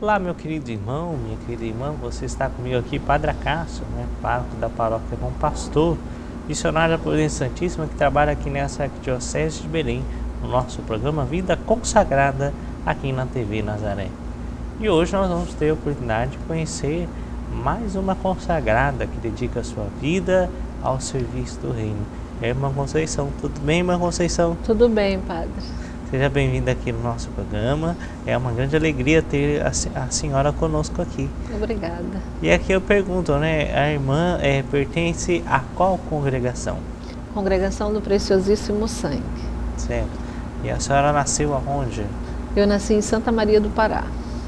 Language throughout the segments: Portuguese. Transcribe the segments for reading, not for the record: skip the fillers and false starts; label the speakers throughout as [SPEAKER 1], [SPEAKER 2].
[SPEAKER 1] Olá, meu querido irmão, minha querida irmã, você está comigo aqui, Padre Acácio, pároco da paróquia Bom Pastor, missionário da Providência Santíssima, que trabalha aqui nessa Arquidiocese de Belém, no nosso programa Vida Consagrada, aqui na TV Nazaré. E hoje nós vamos ter a oportunidade de conhecer mais uma consagrada que dedica a sua vida ao serviço do Reino. É a irmã Conceição. Tudo bem, irmã Conceição?
[SPEAKER 2] Tudo bem, Padre.
[SPEAKER 1] Seja bem-vinda aqui no nosso programa. É uma grande alegria ter a senhora conosco aqui.
[SPEAKER 2] Obrigada.
[SPEAKER 1] E aqui eu pergunto, a irmã pertence a qual congregação?
[SPEAKER 2] Congregação do Preciosíssimo Sangue.
[SPEAKER 1] Certo. E a senhora nasceu aonde?
[SPEAKER 2] Eu nasci em Santa Maria do Pará.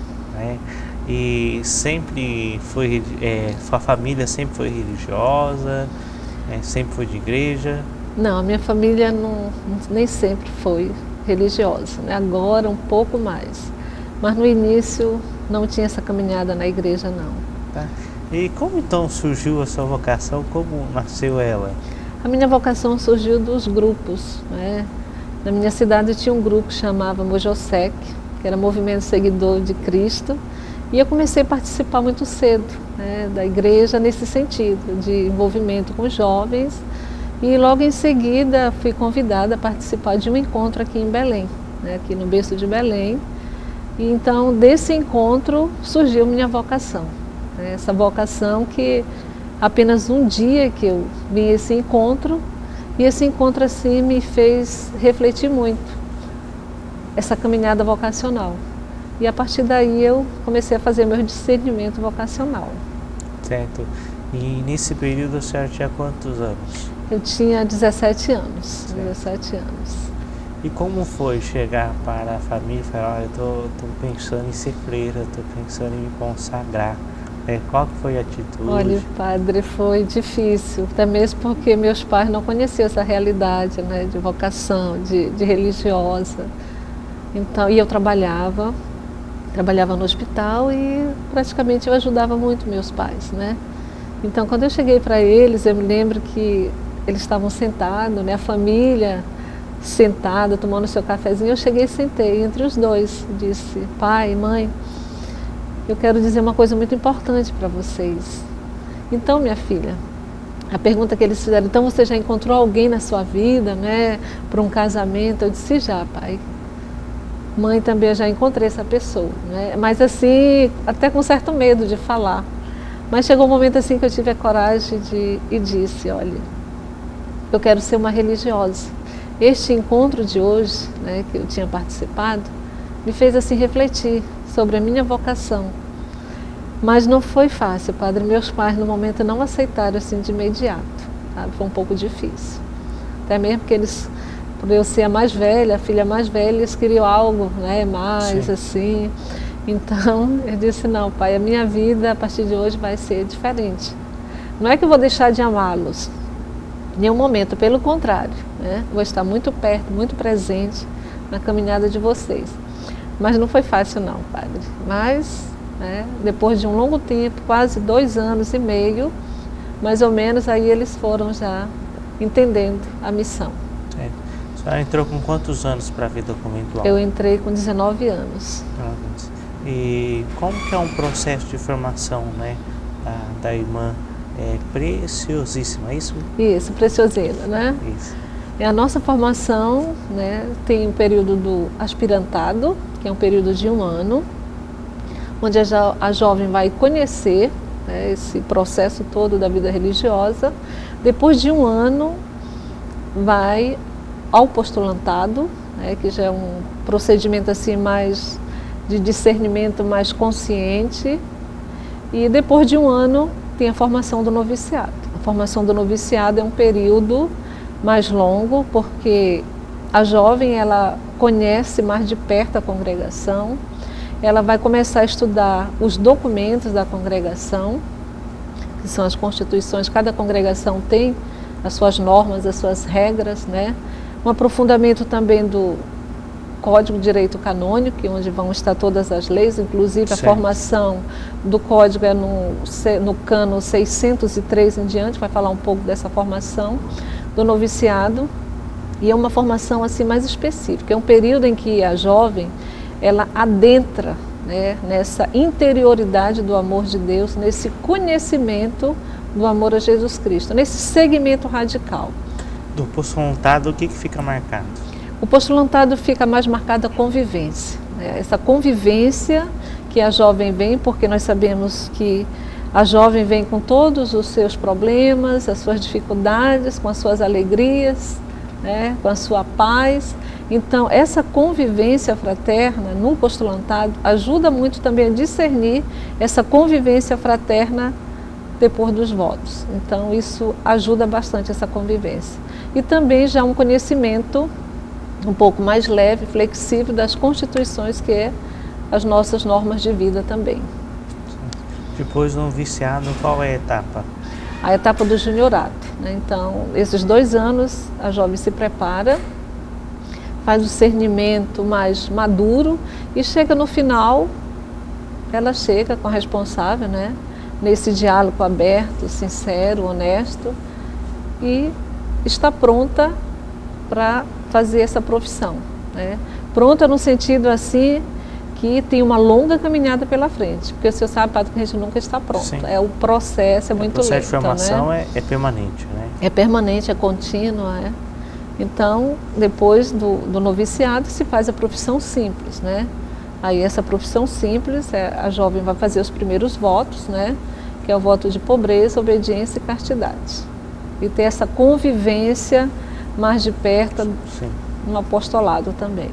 [SPEAKER 1] E sempre foi, sua família sempre foi religiosa, sempre foi de igreja?
[SPEAKER 2] Não, a minha família nem sempre foi religiosa, Agora um pouco mais, mas no início não tinha essa caminhada na igreja, não.
[SPEAKER 1] Tá. E como então surgiu a sua vocação? Como nasceu ela?
[SPEAKER 2] A minha vocação surgiu dos grupos, Na minha cidade tinha um grupo que chamava Mojosec, que era Movimento Seguidor de Cristo, e eu comecei a participar muito cedo, da igreja nesse sentido, de envolvimento com jovens. E logo em seguida fui convidada a participar de um encontro aqui em Belém, aqui no berço de Belém. E então desse encontro surgiu minha vocação. Essa vocação que apenas um dia que eu vim a esse encontro, e esse encontro assim me fez refletir muito essa caminhada vocacional. E a partir daí eu comecei a fazer meu discernimento vocacional.
[SPEAKER 1] Certo. E nesse período a senhora tinha quantos anos?
[SPEAKER 2] Eu tinha 17 anos,
[SPEAKER 1] certo.
[SPEAKER 2] 17 anos.
[SPEAKER 1] E como foi chegar para a família e falar, olha, eu estou pensando em ser freira, estou pensando em me consagrar? Qual que foi a atitude?
[SPEAKER 2] Olha, padre, foi difícil, até mesmo porque meus pais não conheciam essa realidade, de vocação, de religiosa. Então, e eu trabalhava no hospital e praticamente eu ajudava muito meus pais, Então, quando eu cheguei para eles, eu me lembro que eles estavam sentados, a família sentada, tomando seu cafezinho. Eu cheguei e sentei entre os dois. Disse, pai, mãe, eu quero dizer uma coisa muito importante para vocês. Então, minha filha, a pergunta que eles fizeram, então você já encontrou alguém na sua vida, para um casamento? Eu disse, já, pai. Mãe, também já encontrei essa pessoa, Mas assim, até com certo medo de falar. Mas chegou um momento assim que eu tive a coragem e disse, olha, eu quero ser uma religiosa. Este encontro de hoje, que eu tinha participado, me fez assim refletir sobre a minha vocação. Mas não foi fácil, padre. Meus pais no momento não aceitaram assim de imediato, sabe? Foi um pouco difícil. Até mesmo porque eles, por eu ser a mais velha, a filha mais velha, eles queriam algo, mais
[SPEAKER 1] Sim.
[SPEAKER 2] assim. Então, eu disse, não, pai, a minha vida a partir de hoje vai ser diferente. Não é que eu vou deixar de amá-los, em nenhum momento, pelo contrário, Vou estar muito perto, muito presente na caminhada de vocês. Mas não foi fácil não, padre. Mas, depois de um longo tempo, quase 2 anos e meio, mais ou menos, aí eles foram já entendendo a missão.
[SPEAKER 1] Certo. A senhora entrou com quantos anos para a vida conventual?
[SPEAKER 2] Eu entrei com 19 anos.
[SPEAKER 1] E como que é um processo de formação, da irmã Preciosíssima, é isso?
[SPEAKER 2] Isso, Preciosina,
[SPEAKER 1] Isso.
[SPEAKER 2] E a nossa formação, tem um período do aspirantado, que é um período de 1 ano, onde a jovem vai conhecer esse processo todo da vida religiosa. Depois de 1 ano, vai ao postulantado, que já é um procedimento assim mais de discernimento mais consciente, e depois de 1 ano tem a formação do noviciado. A formação do noviciado é um período mais longo, porque a jovem ela conhece mais de perto a congregação, ela vai começar a estudar os documentos da congregação, que são as constituições. Cada congregação tem as suas normas, as suas regras, Um aprofundamento também do Código de Direito Canônico, onde vão estar todas as leis, inclusive a formação do Código é no cano 603 em diante, vai falar um pouco dessa formação do noviciado. E é uma formação assim mais específica, é um período em que a jovem ela adentra né, nessa interioridade do amor de Deus, nesse conhecimento do amor a Jesus Cristo, nesse segmento radical.
[SPEAKER 1] Do postulantado, o que fica marcado?
[SPEAKER 2] O postulantado fica mais marcado a convivência, né? Essa convivência que a jovem vem, porque nós sabemos que a jovem vem com todos os seus problemas, as suas dificuldades, com as suas alegrias, né? Com a sua paz. Então, essa convivência fraterna no postulantado ajuda muito também a discernir essa convivência fraterna depois dos votos. Então, isso ajuda bastante essa convivência. E também já um conhecimento um pouco mais leve, flexível das constituições, que é as nossas normas de vida também.
[SPEAKER 1] Depois do noviciado, qual é a etapa?
[SPEAKER 2] A etapa do juniorato, né? Então, esses 2 anos, a jovem se prepara, faz o discernimento mais maduro e chega no final, ela chega com a responsável, né? Nesse diálogo aberto, sincero, honesto, e está pronta para fazer essa profissão, né? Pronta no sentido assim que tem uma longa caminhada pela frente, porque o senhor sabe, padre, que a gente nunca está pronto.
[SPEAKER 1] Sim.
[SPEAKER 2] O processo é muito lento.
[SPEAKER 1] O processo de formação,
[SPEAKER 2] né?
[SPEAKER 1] é permanente, né? É
[SPEAKER 2] permanente, é contínuo, é. Então, depois do noviciado, se faz a profissão simples, né? Aí essa profissão simples, a jovem vai fazer os primeiros votos, né? Que é o voto de pobreza, obediência e castidade. E ter essa convivência mais de perto. Sim. No apostolado também.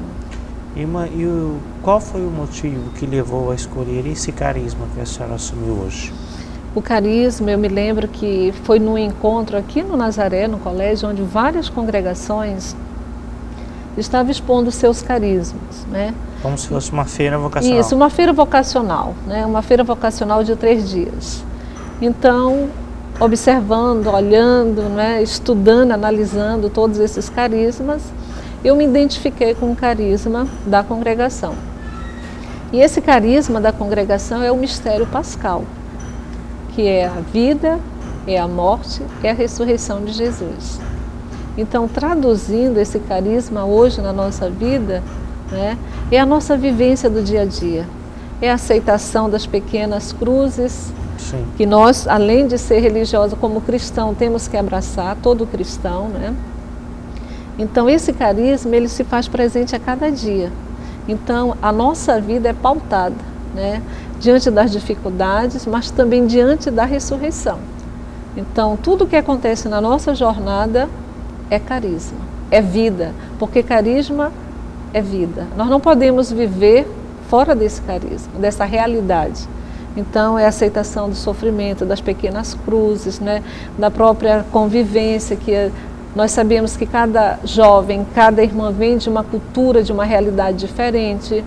[SPEAKER 1] Qual foi o motivo que levou a escolher esse carisma que a senhora assumiu hoje?
[SPEAKER 2] O carisma, eu me lembro que foi num encontro aqui no Nazaré, no colégio, onde várias congregações estavam expondo seus carismas, né?
[SPEAKER 1] Como se fosse uma feira vocacional.
[SPEAKER 2] Isso, uma feira vocacional, né? Uma feira vocacional de 3 dias. Então, observando, olhando, né? Estudando, analisando todos esses carismas, eu me identifiquei com o carisma da congregação. E esse carisma da congregação é o mistério pascal, que é a vida, é a morte, é a ressurreição de Jesus. Então, traduzindo esse carisma hoje na nossa vida, né, é a nossa vivência do dia a dia, é a aceitação das pequenas cruzes. Sim. Que nós, além de ser religiosa como cristão, temos que abraçar, todo cristão, né? Então, esse carisma, ele se faz presente a cada dia. Então, a nossa vida é pautada, né? Diante das dificuldades, mas também diante da ressurreição. Então, tudo que acontece na nossa jornada é carisma, é vida, porque carisma é vida. Nós não podemos viver fora desse carisma, dessa realidade. Então, é a aceitação do sofrimento, das pequenas cruzes, né? Da própria convivência, que nós sabemos que cada jovem, cada irmã vem de uma cultura, de uma realidade diferente,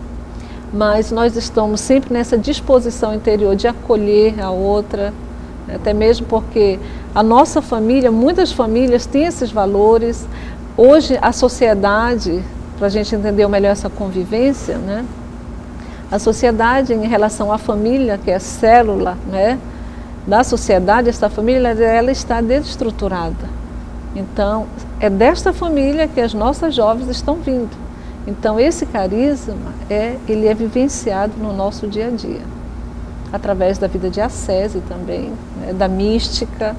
[SPEAKER 2] mas nós estamos sempre nessa disposição interior de acolher a outra, até mesmo porque a nossa família, muitas famílias têm esses valores. Hoje a sociedade, para a gente entender melhor essa convivência, né? A sociedade em relação à família, que é a célula, né, da sociedade, essa família, ela está desestruturada. Então, é desta família que as nossas jovens estão vindo. Então, esse carisma, ele é vivenciado no nosso dia a dia, através da vida de ascese também, né, da mística.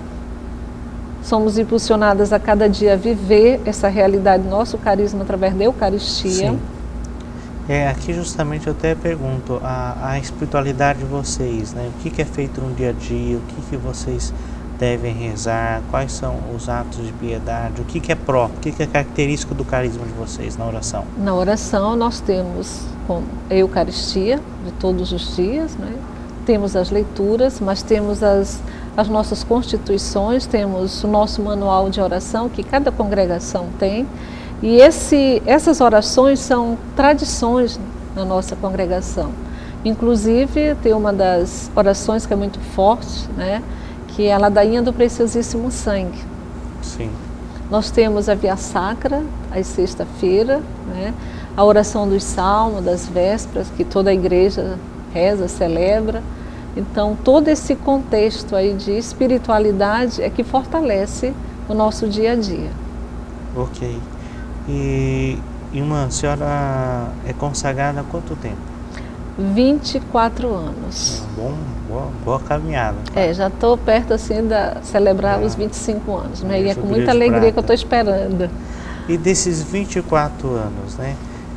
[SPEAKER 2] Somos impulsionadas a cada dia a viver essa realidade, nosso carisma através da Eucaristia.
[SPEAKER 1] Sim. Aqui justamente eu até pergunto, a espiritualidade de vocês, né? O que é feito no dia a dia, o que vocês devem rezar, quais são os atos de piedade, o que é próprio, o que é característico do carisma de vocês na oração? Na oração nós temos a Eucaristia de todos os dias, né? Temos as leituras, mas temos as nossas constituições, temos o nosso manual de oração que cada congregação tem. E essas orações são tradições na nossa congregação. Inclusive, tem uma das orações que é muito forte, né? Que é a ladainha do preciosíssimo sangue. Sim. Nós temos a Via Sacra, às sexta-feira, né? A oração dos salmos, das vésperas, que toda a igreja reza, celebra. Então, todo esse contexto aí de espiritualidade é que fortalece o nosso dia a dia. Ok. E uma senhora é consagrada há quanto tempo?
[SPEAKER 2] 24 anos.
[SPEAKER 1] Boa caminhada.
[SPEAKER 2] Já estou perto assim de celebrar os 25 anos, né? E é com muita alegria que eu estou esperando.
[SPEAKER 1] E desses 24 anos, né?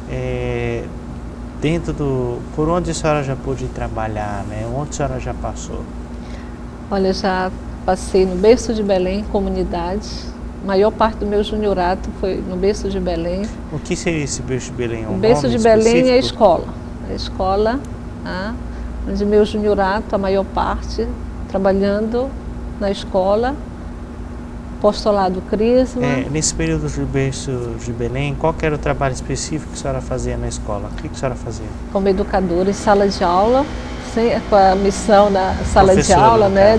[SPEAKER 1] Por onde a senhora já pôde trabalhar, né? Onde a senhora já passou?
[SPEAKER 2] Olha, já passei no berço de Belém, comunidade. A maior parte do meu juniorato foi no berço de Belém.
[SPEAKER 1] O que seria esse berço de Belém?
[SPEAKER 2] O berço de Belém é a escola. A escola, onde meu juniorato, a maior parte, trabalhando na escola, apostolado Crisma.
[SPEAKER 1] Nesse período de berço de Belém, qual que era o trabalho específico que a senhora fazia na escola? O que a senhora fazia?
[SPEAKER 2] Como educadora em sala de aula, com a missão da sala de aula, né?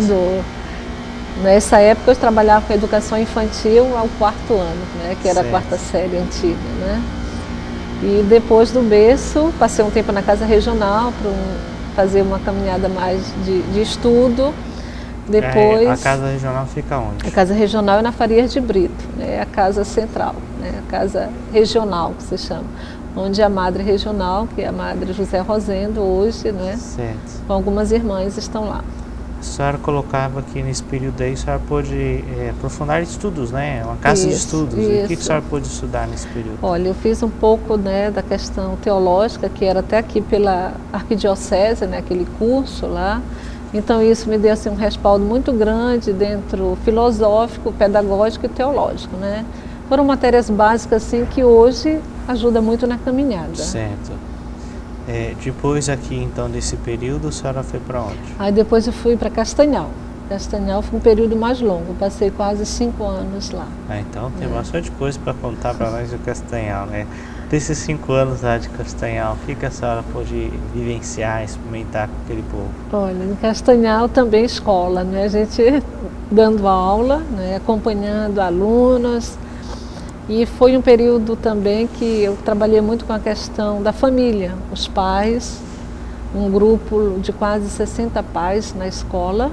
[SPEAKER 2] Nessa época eu trabalhava com a educação infantil ao 4º ano, né? Que era a 4ª série antiga, né? E depois do berço, passei um tempo na casa regional para fazer uma caminhada mais de estudo. Depois,
[SPEAKER 1] a casa regional fica onde?
[SPEAKER 2] A casa regional é na Farias de Brito, né? A casa central, né? A casa regional que se chama, onde a madre regional, que é a madre José Rosendo hoje, né?
[SPEAKER 1] Certo.
[SPEAKER 2] Com algumas irmãs estão lá.
[SPEAKER 1] A senhora colocava que nesse período aí a senhora pôde aprofundar estudos, né? Uma casa de estudos. E o que a senhora pôde estudar nesse período?
[SPEAKER 2] Olha, eu fiz um pouco, né, da questão teológica, que era até aqui pela arquidiocese, né, aquele curso lá. Então isso me deu assim, um respaldo muito grande dentro filosófico, pedagógico e teológico, né? Foram matérias básicas assim que hoje ajuda muito na caminhada.
[SPEAKER 1] Certo. Depois aqui então desse período, a senhora foi para onde?
[SPEAKER 2] Aí depois eu fui para Castanhal. Castanhal foi um período mais longo, passei quase 5 anos lá.
[SPEAKER 1] Então tem bastante coisa para contar para nós do Castanhal, né? Desses 5 anos lá de Castanhal, o que a senhora pôde vivenciar, experimentar com aquele povo?
[SPEAKER 2] Olha, em Castanhal também escola, né? A gente dando aula, né? Acompanhando alunos. E foi um período também que eu trabalhei muito com a questão da família, os pais, um grupo de quase 60 pais na escola.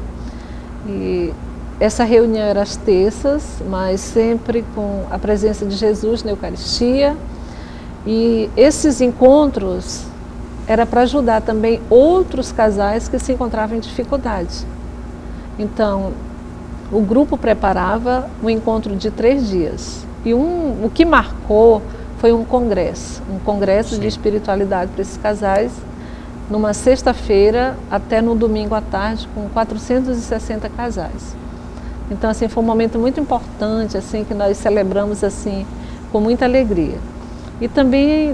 [SPEAKER 2] E essa reunião era às terças, mas sempre com a presença de Jesus na Eucaristia. E esses encontros era para ajudar também outros casais que se encontravam em dificuldade. Então, o grupo preparava um encontro de 3 dias. E o que marcou foi um congresso de espiritualidade para esses casais, numa sexta-feira até no domingo à tarde, com 460 casais. Então, assim, foi um momento muito importante, assim, que nós celebramos, assim, com muita alegria. E também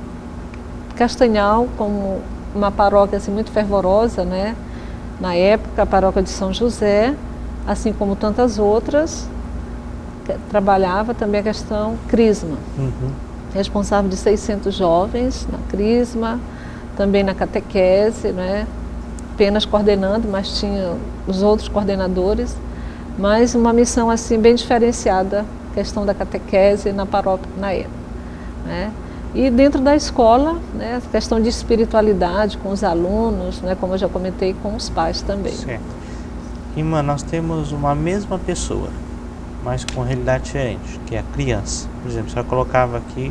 [SPEAKER 2] Castanhal, como uma paróquia, assim, muito fervorosa, né? Na época, a paróquia de São José, assim como tantas outras, trabalhava também a questão Crisma. Responsável de 600 jovens na Crisma, também na catequese, né? Apenas coordenando, mas tinha os outros coordenadores, mas uma missão assim bem diferenciada, questão da catequese na paróquia na época, né? E dentro da escola, né, a questão de espiritualidade com os alunos, né, como eu já comentei, com os pais também.
[SPEAKER 1] Certo. Irmã, nós temos uma mesma pessoa, mas com realidade diferente, que é a criança. Por exemplo, a senhora colocava aqui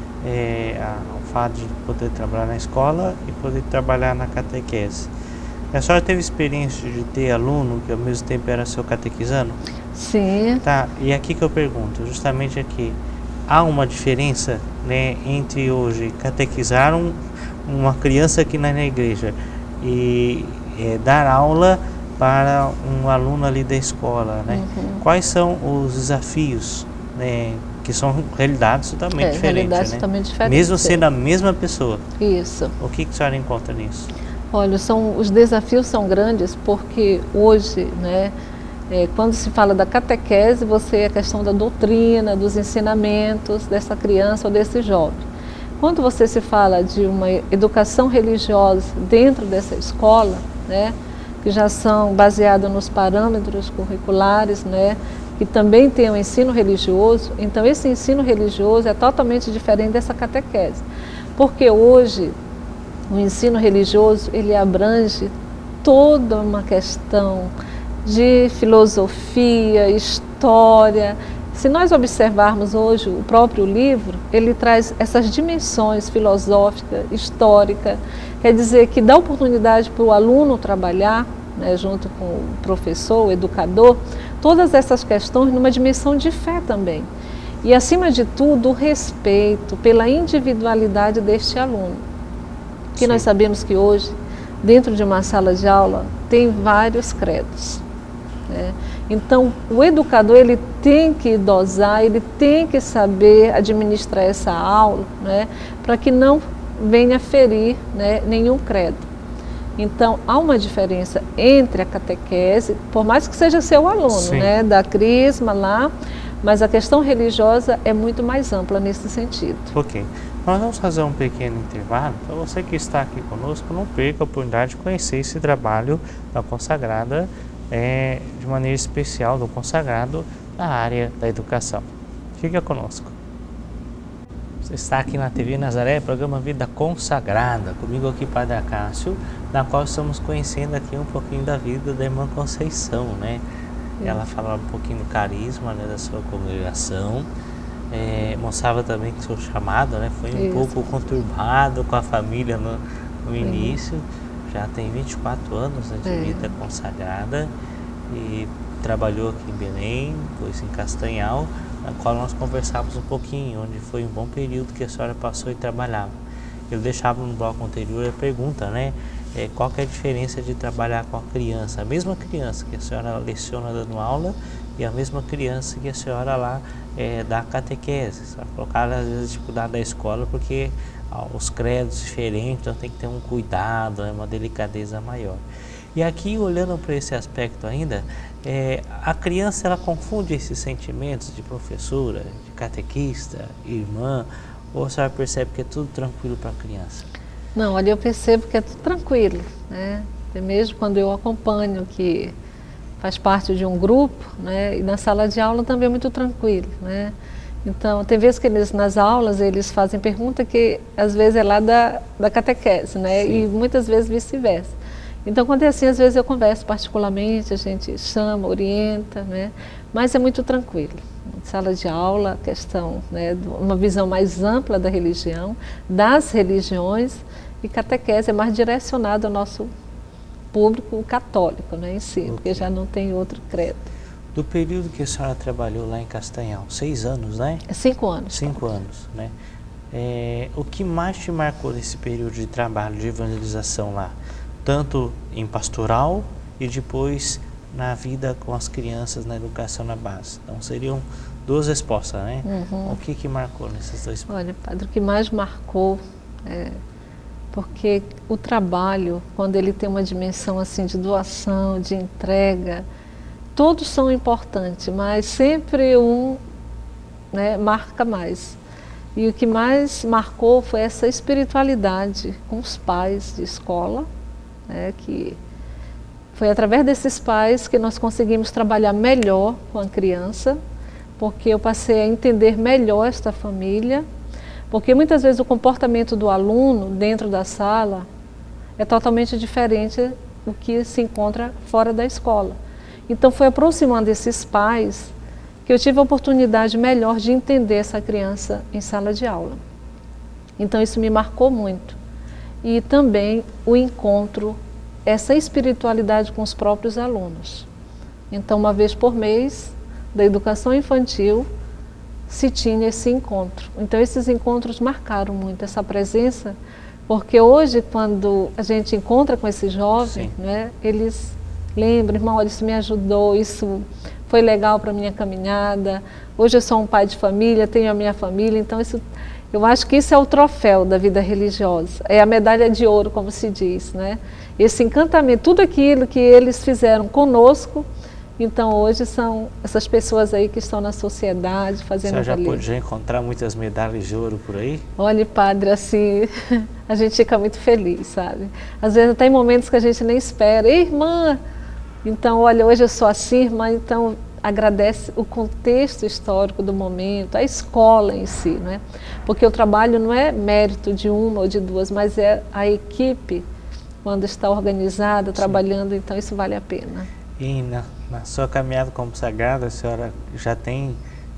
[SPEAKER 1] o fato de poder trabalhar na escola e poder trabalhar na catequese. A senhora teve experiência de ter aluno que ao mesmo tempo era seu catequizando?
[SPEAKER 2] Sim.
[SPEAKER 1] Tá, e aqui que eu pergunto, justamente aqui, há uma diferença, né, entre hoje catequizar uma criança aqui na igreja e dar aula para um aluno ali da escola, né? Quais são os desafios, né, que são realidades totalmente diferentes, né?
[SPEAKER 2] Totalmente diferentes,
[SPEAKER 1] mesmo sendo a mesma pessoa.
[SPEAKER 2] Isso.
[SPEAKER 1] O que a senhora encontra nisso?
[SPEAKER 2] Olha, os desafios são grandes porque hoje, né, quando se fala da catequese, a questão da doutrina, dos ensinamentos dessa criança ou desse jovem. Quando você se fala de uma educação religiosa dentro dessa escola, né, que já são baseadas nos parâmetros curriculares, né, que também tem o ensino religioso, então esse ensino religioso é totalmente diferente dessa catequese. Porque hoje o ensino religioso, ele abrange toda uma questão de filosofia, história, Se nós observarmos hoje o próprio livro, ele traz essas dimensões filosóficas, históricas, quer dizer que dá oportunidade para o aluno trabalhar, né, junto com o professor, o educador, todas essas questões numa dimensão de fé também. E, acima de tudo, o respeito pela individualidade deste aluno. Porque nós sabemos que hoje, dentro de uma sala de aula, tem vários credos, né? Então, o educador ele tem que dosar, ele tem que saber administrar essa aula, né, para que não venha ferir, né, nenhum credo. Então, há uma diferença entre a catequese, por mais que seja seu aluno, né, da Crisma lá, mas a questão religiosa é muito mais ampla nesse sentido.
[SPEAKER 1] Ok. Nós vamos fazer um pequeno intervalo. Para você que está aqui conosco, não perca a oportunidade de conhecer esse trabalho da consagrada, de maneira especial, do consagrado na área da educação. Fica conosco. Você está aqui na TV Nazaré, programa Vida Consagrada, comigo aqui, Padre Acácio, na qual estamos conhecendo aqui um pouquinho da vida da irmã Conceição, né? Ela fala um pouquinho do carisma, né, da sua congregação, mostrava também que o seu chamado, né, foi um pouco conturbado com a família no início. Já tem 24 anos, né, de vida consagrada e trabalhou aqui em Belém, depois em Castanhal, na qual nós conversávamos um pouquinho, onde foi um bom período que a senhora passou e trabalhava. Eu deixava no bloco anterior a pergunta, né, qual que é a diferença de trabalhar com a criança, a mesma criança que a senhora leciona dando aula e a mesma criança que a senhora lá dá catequese. Colocar às vezes a dificuldade da escola porque os credos diferentes, então tem que ter um cuidado, uma delicadeza maior. E aqui, olhando para esse aspecto ainda, a criança ela confunde esses sentimentos de professora, de catequista, irmã, ou a senhora percebe que é tudo tranquilo para a criança?
[SPEAKER 2] Não, olha, eu percebo que é tudo tranquilo, né? Até mesmo quando eu acompanho que faz parte de um grupo, né? E na sala de aula também é muito tranquilo, né? Então, tem vezes que eles, nas aulas, eles fazem pergunta que às vezes é lá da catequese, né? Sim. E muitas vezes vice-versa. Então, quando é assim, às vezes eu converso particularmente, a gente chama, orienta, né? Mas é muito tranquilo. Sala de aula, a questão, né, uma visão mais ampla da religião, das religiões, e catequese é mais direcionado ao nosso público católico, né, em si, porque já não tem outro credo.
[SPEAKER 1] Do período que a senhora trabalhou lá em Castanhal, 6 anos, né?
[SPEAKER 2] 5 anos.
[SPEAKER 1] 5 anos, né? O que mais te marcou nesse período de trabalho, de evangelização lá? Tanto em pastoral e depois na vida com as crianças, na educação na base. Então seriam 2 respostas, né? O que marcou nesses 2 pontos?
[SPEAKER 2] Olha, padre, o que mais marcou porque o trabalho, quando ele tem uma dimensão assim de doação, de entrega, todos são importantes, mas sempre um, né, marca mais. E o que mais marcou foi essa espiritualidade com os pais de escola, né, que foi através desses pais que nós conseguimos trabalhar melhor com a criança, porque eu passei a entender melhor esta família, porque muitas vezes o comportamento do aluno dentro da sala é totalmente diferente do que se encontra fora da escola. Então foi aproximando esses pais que eu tive a oportunidade melhor de entender essa criança em sala de aula. Então isso me marcou muito. E também o encontro, essa espiritualidade com os próprios alunos. Então, uma vez por mês, da educação infantil, se tinha esse encontro. Então, esses encontros marcaram muito essa presença, porque hoje, quando a gente encontra com esse jovem, né, eles lembram, irmão, olha, isso me ajudou, isso foi legal para a minha caminhada, hoje eu sou um pai de família, tenho a minha família, então isso, eu acho que isso é o troféu da vida religiosa, é a medalha de ouro, como se diz, né? Esse encantamento, tudo aquilo que eles fizeram conosco, então hoje são essas pessoas aí que estão na sociedade fazendo
[SPEAKER 1] já pôde encontrar muitas medalhas de ouro por aí?
[SPEAKER 2] Olha, padre, assim, a gente fica muito feliz, sabe? Às vezes até em momentos que a gente nem espera. Ei, irmã, então, olha, hoje eu sou assim, irmã, então agradece o contexto histórico do momento, a escola em si, né? Porque o trabalho não é mérito de uma ou de duas, mas é a equipe, quando está organizada, trabalhando, então isso vale a pena.
[SPEAKER 1] E na sua caminhada como sagrada, a senhora já tem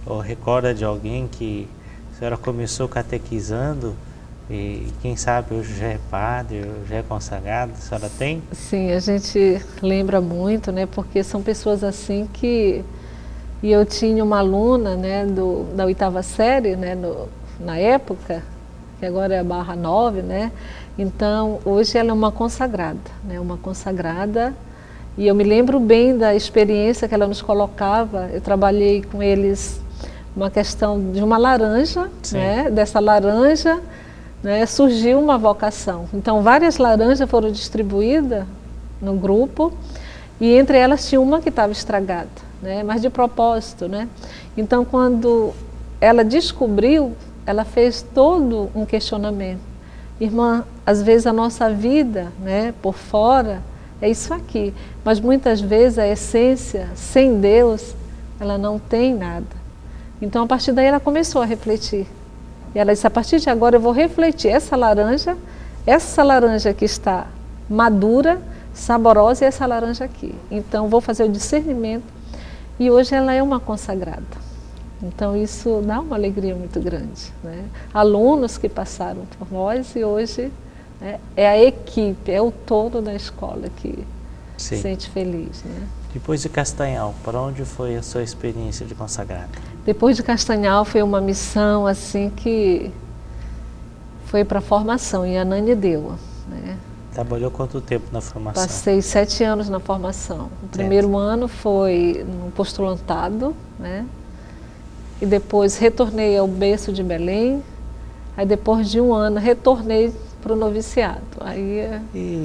[SPEAKER 1] ou recorda de alguém que a senhora começou catequizando e quem sabe hoje já é padre, já é consagrado, a senhora tem?
[SPEAKER 2] Sim, a gente lembra muito, né, porque são pessoas assim que... E eu tinha uma aluna, né, da 8ª série, né, na época, que agora é a /9, né, então hoje ela é uma consagrada, né, uma consagrada, e eu me lembro bem da experiência que ela nos colocava. Eu trabalhei com eles uma questão de uma laranja, né, dessa laranja, né, surgiu uma vocação. Então várias laranjas foram distribuídas no grupo e entre elas tinha uma que estava estragada, né, mas de propósito, né. Então quando ela descobriu, ela fez todo um questionamento. Irmã, às vezes a nossa vida, né, por fora é isso aqui, mas muitas vezes a essência sem Deus, ela não tem nada. Então a partir daí ela começou a refletir. E ela disse, a partir de agora eu vou refletir essa laranja que está madura, saborosa, e essa laranja aqui. Então vou fazer o discernimento. E hoje ela é uma consagrada. Então isso dá uma alegria muito grande, né? Alunos que passaram por nós e hoje, né, é a equipe, é o todo da escola que se sente feliz, né?
[SPEAKER 1] Depois de Castanhal, para onde foi a sua experiência de consagrada?
[SPEAKER 2] Depois de Castanhal foi uma missão assim que foi para a formação em Ananindeua, né?
[SPEAKER 1] Trabalhou quanto tempo na formação?
[SPEAKER 2] Passei 7 anos na formação. O primeiro ano foi no postulantado, né? E depois retornei ao berço de Belém. Aí depois de 1 ano retornei para o noviciado. Aí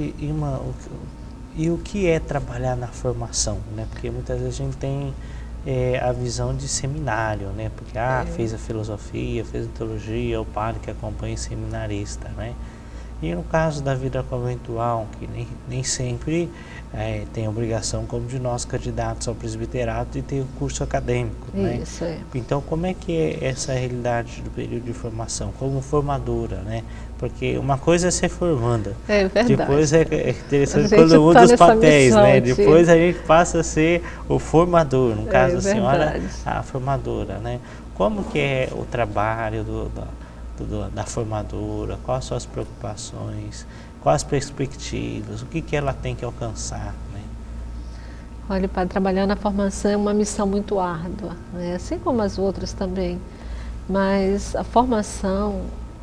[SPEAKER 1] E o que é trabalhar na formação, né? Porque muitas vezes a gente tem a visão de seminário, né? Porque fez a filosofia, fez a teologia, o padre que acompanha o seminarista, né? E no caso da vida conventual, que nem sempre tem obrigação, como de nós candidatos ao presbiterato, de ter o curso acadêmico, né?
[SPEAKER 2] Isso, é.
[SPEAKER 1] Então, como é que é essa realidade do período de formação, como formadora, né? Porque uma coisa é ser formanda,
[SPEAKER 2] é verdade.
[SPEAKER 1] Depois é interessante quando muda os papéis, né? Depois a gente passa a ser o formador, no caso a senhora, a formadora, né? Como que é o trabalho da formadora, quais as suas preocupações, quais as perspectivas, o que ela tem que alcançar, né?
[SPEAKER 2] Olha, para trabalhar na formação é uma missão muito árdua, né? Assim como as outras também, mas a formação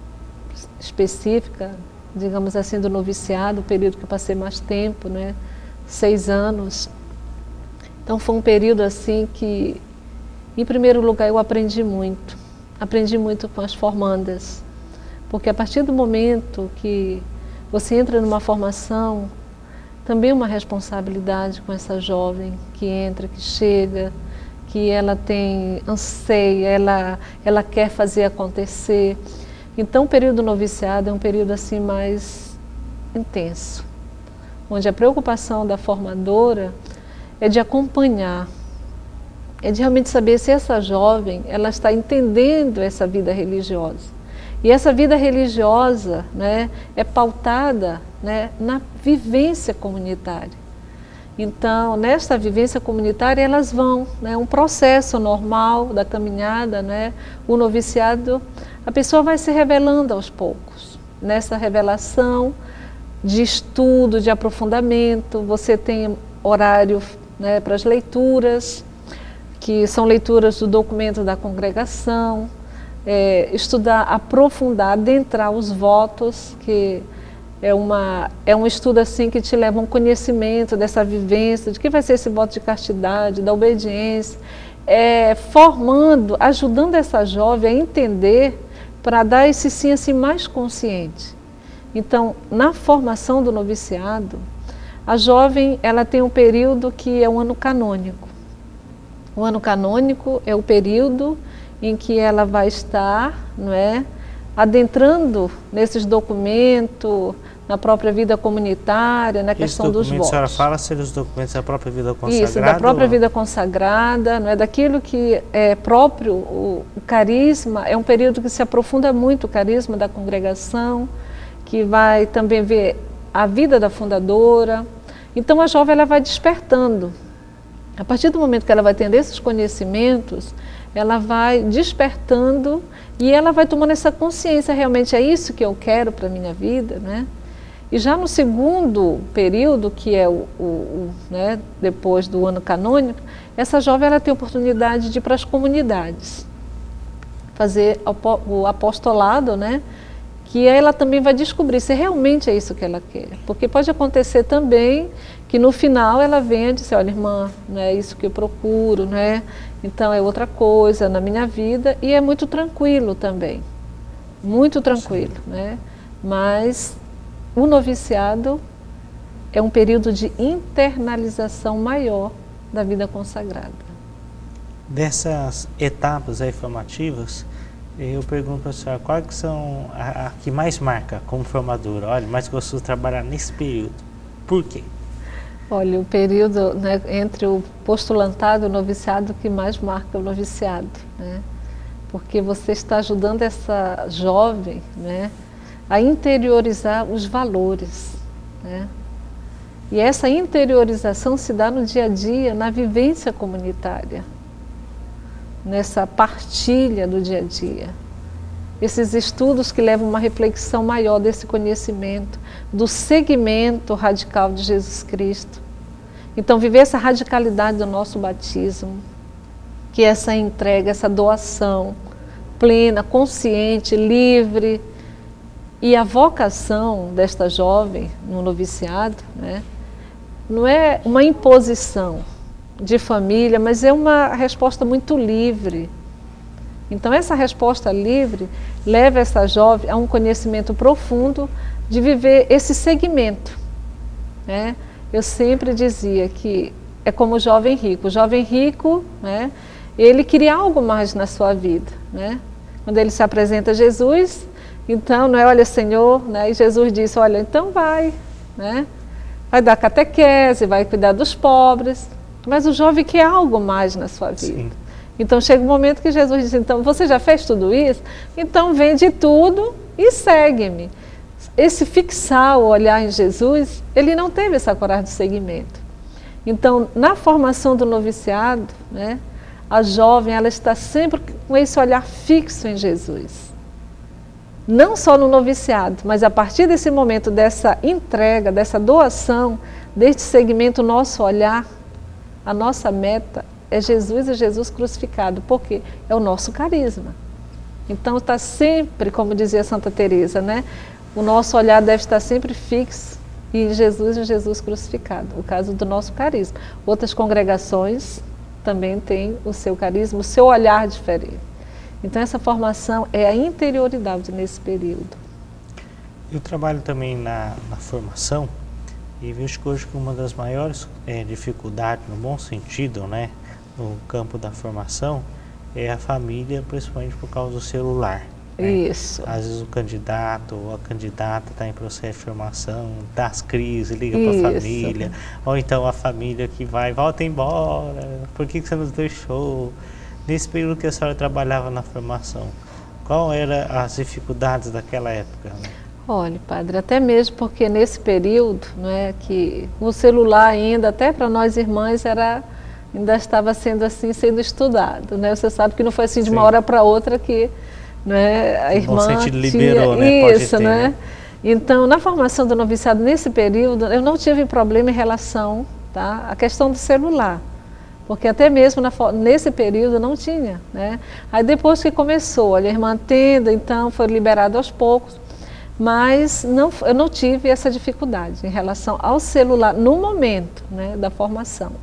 [SPEAKER 2] específica, digamos assim, do noviciado, o período que eu passei mais tempo, né? 6 anos. Então foi um período assim que, em primeiro lugar, eu aprendi muito com as formandas, porque a partir do momento que você entra numa formação, também uma responsabilidade com essa jovem que entra, que chega, que ela tem anseia, ela quer fazer acontecer. Então o período do noviciado é um período assim mais intenso, onde a preocupação da formadora é de acompanhar, é de realmente saber se essa jovem ela está entendendo essa vida religiosa. E essa vida religiosa, né, é pautada, né, na vivência comunitária. Então, nesta vivência comunitária, elas vão, né, um processo normal da caminhada, né, o noviciado, a pessoa vai se revelando aos poucos. Nessa revelação de estudo, de aprofundamento, você tem horário, né, para as leituras, que são leituras do documento da congregação, estudar, aprofundar, adentrar os votos, que é um estudo assim que te leva a um conhecimento dessa vivência, de que vai ser esse voto de castidade, da obediência, formando, ajudando essa jovem a entender, para dar esse sim assim mais consciente. Então, na formação do noviciado, a jovem ela tem um período que é um ano canônico. O ano canônico é o período em que ela vai estar, não é, adentrando nesses documentos, na própria vida comunitária, na questão dos votos.
[SPEAKER 1] A senhora fala sobre os documentos da própria vida consagrada?
[SPEAKER 2] Isso, da própria vida consagrada, não é, daquilo que é próprio, o carisma, é um período que se aprofunda muito o carisma da congregação, que vai também ver a vida da fundadora. Então a jovem ela vai despertando. A partir do momento que ela vai tendo esses conhecimentos, ela vai despertando e ela vai tomando essa consciência, realmente é isso que eu quero para a minha vida, né? E já no segundo período, que é né, depois do ano canônico, essa jovem ela tem a oportunidade de ir para as comunidades, fazer o apostolado, né? Que ela também vai descobrir se realmente é isso que ela quer. Porque pode acontecer também que no final ela venha e dizer, olha, irmã, não é isso que eu procuro, né? Então é outra coisa na minha vida, e é muito tranquilo também, muito tranquilo, né? Mas o noviciado é um período de internalização maior da vida consagrada.
[SPEAKER 1] Dessas etapas aí formativas, eu pergunto para a senhora, quais que são a que mais marca como formadora? Olha, mais gostoso trabalhar nesse período. Por quê?
[SPEAKER 2] Olha, o período, né, entre o postulantado e o noviciado que mais marca o noviciado, né? Porque você está ajudando essa jovem, né, a interiorizar os valores, né? E essa interiorização se dá no dia a dia, na vivência comunitária, nessa partilha do dia a dia. Esses estudos que levam uma reflexão maior desse conhecimento, do seguimento radical de Jesus Cristo. Então, viver essa radicalidade do nosso batismo, que é essa entrega, essa doação plena, consciente, livre. E a vocação desta jovem no noviciado, né, não é uma imposição de família, mas é uma resposta muito livre. Então essa resposta livre leva essa jovem a um conhecimento profundo de viver esse segmento, né? Eu sempre dizia que é como o jovem rico. O jovem rico, né, ele queria algo mais na sua vida, né? Quando ele se apresenta a Jesus, então, não é, olha, Senhor, né? E Jesus disse, olha, então vai, né? Vai dar catequese, vai cuidar dos pobres, mas o jovem quer algo mais na sua vida. Sim. Então chega um momento que Jesus diz, então, você já fez tudo isso? Então vende tudo e segue-me. Esse fixar o olhar em Jesus, ele não teve essa coragem de seguimento. Então, na formação do noviciado, né, a jovem, ela está sempre com esse olhar fixo em Jesus. Não só no noviciado, mas a partir desse momento dessa entrega, dessa doação, deste segmento, nosso olhar, a nossa meta é Jesus e Jesus crucificado, porque é o nosso carisma. Então está sempre, como dizia Santa Teresa, né? O nosso olhar deve estar sempre fixo em Jesus e Jesus crucificado, o caso do nosso carisma. Outras congregações também têm o seu carisma, o seu olhar diferente. Então essa formação é a interioridade nesse período.
[SPEAKER 1] Eu trabalho também na formação e vejo que hoje uma das maiores dificuldades, no bom sentido, né, no campo da formação, é a família, principalmente por causa do celular. Né?
[SPEAKER 2] Isso.
[SPEAKER 1] Às vezes o candidato ou a candidata está em processo de formação, dá as crises, liga para a família, ou então a família que vai, volta embora, por que você nos deixou? Nesse período que a senhora trabalhava na formação, qual eram as dificuldades daquela época? Né?
[SPEAKER 2] Olha, padre, até mesmo porque nesse período, né, que o celular ainda, até para nós irmãs, ainda estava sendo assim, sendo estudado. Né? Você sabe que não foi assim de uma hora para outra que, né, a irmã
[SPEAKER 1] liberou,
[SPEAKER 2] tinha,
[SPEAKER 1] né?
[SPEAKER 2] isso, ter, né? Então, na formação do noviciado, nesse período, eu não tive problema em relação, tá, à questão do celular. Porque até mesmo nesse período não tinha, né? Aí depois que começou, olha, a irmã tenda, então foi liberado aos poucos, mas eu não tive essa dificuldade em relação ao celular no momento, né, da formação.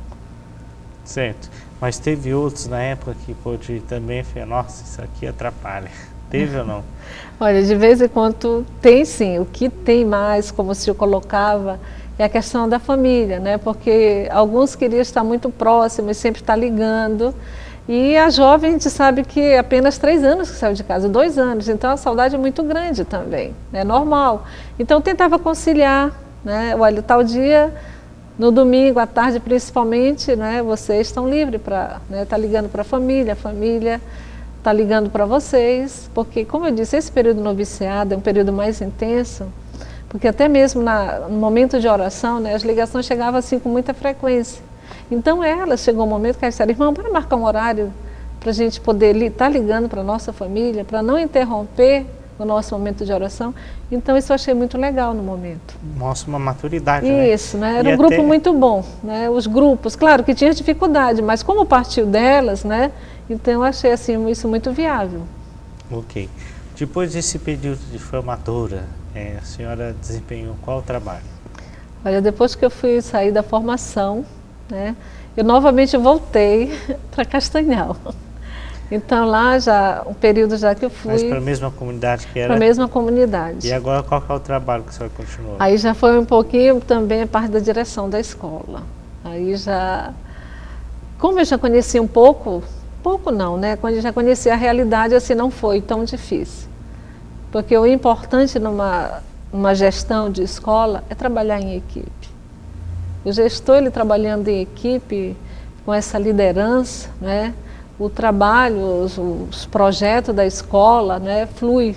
[SPEAKER 1] Certo, mas teve outros na época que pôde também falar, nossa, isso aqui atrapalha. Teve ou não?
[SPEAKER 2] Olha, de vez em quando tem sim, o que tem mais, como se eu colocava, é a questão da família, né? Porque alguns queriam estar muito próximos, sempre estar ligando. E a jovem, a gente sabe que é apenas 3 anos que saiu de casa, 2 anos. Então a saudade é muito grande também, é normal. Então eu tentava conciliar, né? Olha, tal dia, no domingo, à tarde principalmente, né? Vocês estão livres para, né, estar ligando para a família está ligando para vocês. Porque, como eu disse, esse período noviciado é um período mais intenso. Porque até mesmo no momento de oração, né, as ligações chegavam assim com muita frequência. Então chegou um momento que ela disse, irmã, bora marcar um horário para a gente poder estar ligando para a nossa família, para não interromper o nosso momento de oração. Então isso eu achei muito legal no momento.
[SPEAKER 1] Mostra uma maturidade,
[SPEAKER 2] Isso, né? Era um grupo muito bom, né? Os grupos, claro que tinha dificuldade, mas como partiu delas, né? Então eu achei assim, isso muito viável.
[SPEAKER 1] Ok. Depois desse período de formatura, a senhora desempenhou qual trabalho?
[SPEAKER 2] Olha, depois que eu fui sair da formação, né? Eu novamente voltei para Castanhal. Então lá já, um período já que eu fui...
[SPEAKER 1] Mas para a mesma comunidade que era?
[SPEAKER 2] Para a mesma comunidade.
[SPEAKER 1] E agora qual que é o trabalho que a senhora continuou?
[SPEAKER 2] Aí já foi um pouquinho também a parte da direção da escola. Aí já... Como eu já conhecia um pouco não, né? Quando eu já conhecia a realidade, assim, não foi tão difícil. Porque o importante numa gestão de escola é trabalhar em equipe. O gestor, ele trabalhando em equipe, com essa liderança, né? O trabalho, os projetos da escola, né, flui